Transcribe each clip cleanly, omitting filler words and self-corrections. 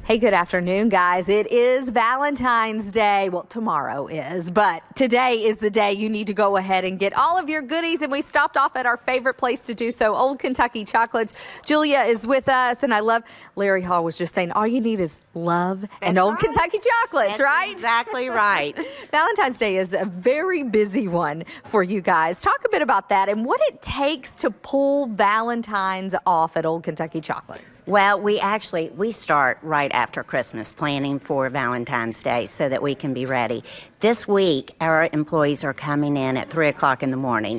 Hey, good afternoon, guys. It is Valentine's Day. Well, tomorrow is, but today is the day you need to go ahead and get all of your goodies. And we stopped off at our favorite place to do so, Old Kentucky Chocolates. Julia is with us, and I love, Larry Hall was just saying, all you need is love and Old Kentucky Chocolates, right? Exactly right. Valentine's Day is a very busy one for you guys. Talk a bit about that and what it takes to pull Valentine's off at Old Kentucky Chocolates. Well, we start right after Christmas planning for Valentine's Day so that we can be ready. This week, our employees are coming in at 3 o'clock in the morning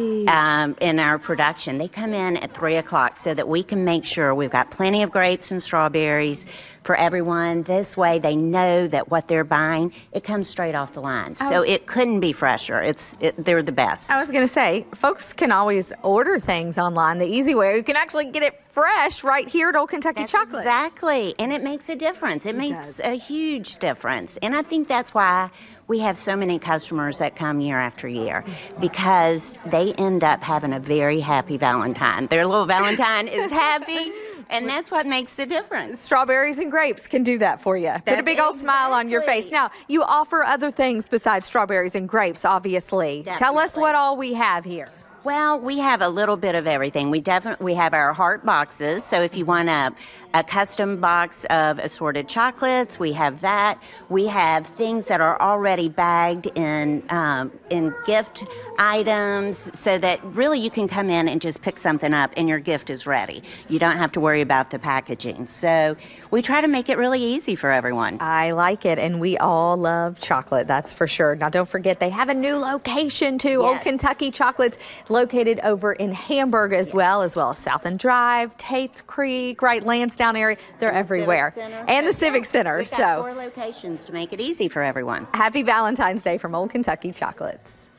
in our production. They come in at 3 o'clock so that we can make sure we've got plenty of grapes and strawberries for everyone. This way they know that what they're buying, it comes straight off the line. So it couldn't be fresher. They're the best. I was going to say, folks can always order things online the easy way. You can actually get it fresh right here at Old Kentucky Chocolates. Exactly. And it makes a difference. It makes a huge difference. And I think that's why we have so many customers that come year after year, because they end up having a very happy Valentine. Their little Valentine is happy, and that's what makes the difference. Strawberries and grapes can do that for you. Put a big old smile on your face. Now, you offer other things besides strawberries and grapes, obviously. Definitely. Tell us what all we have here. Well, we have a little bit of everything. We have our heart boxes. So if you want a custom box of assorted chocolates, we have that. We have things that are already bagged in gift items, so that really you can come in and just pick something up and your gift is ready. You don't have to worry about the packaging. So we try to make it really easy for everyone. I like it, and we all love chocolate, that's for sure. Now, don't forget, they have a new location too, Old Kentucky Chocolates, located over in Hamburg as well as South and Drive, Tate's Creek, right, Lansdowne area. They're everywhere. And the Civic Center. We've got 4 locations to make it easy for everyone. Happy Valentine's Day from Old Kentucky Chocolates.